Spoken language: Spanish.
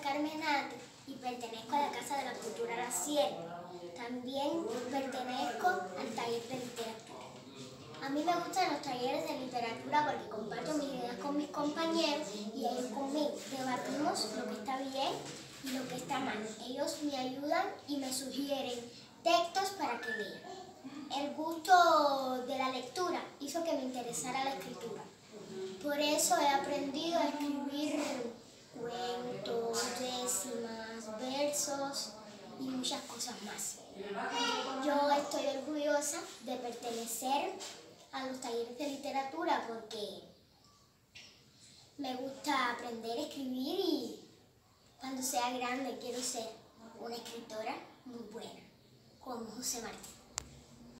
Carmenate y pertenezco a la Casa de la Cultura La Sierra. También pertenezco al taller de literatura. A mí me gustan los talleres de literatura porque comparto mis ideas con mis compañeros y ellos conmigo. Debatimos lo que está bien y lo que está mal. Ellos me ayudan y me sugieren textos para que lea. El gusto de la lectura hizo que me interesara la escritura. Por eso he aprendido a escribir cuentos, décimas, versos y muchas cosas más. Yo estoy orgullosa de pertenecer a los talleres de literatura porque me gusta aprender a escribir y cuando sea grande quiero ser una escritora muy buena, como José Martí.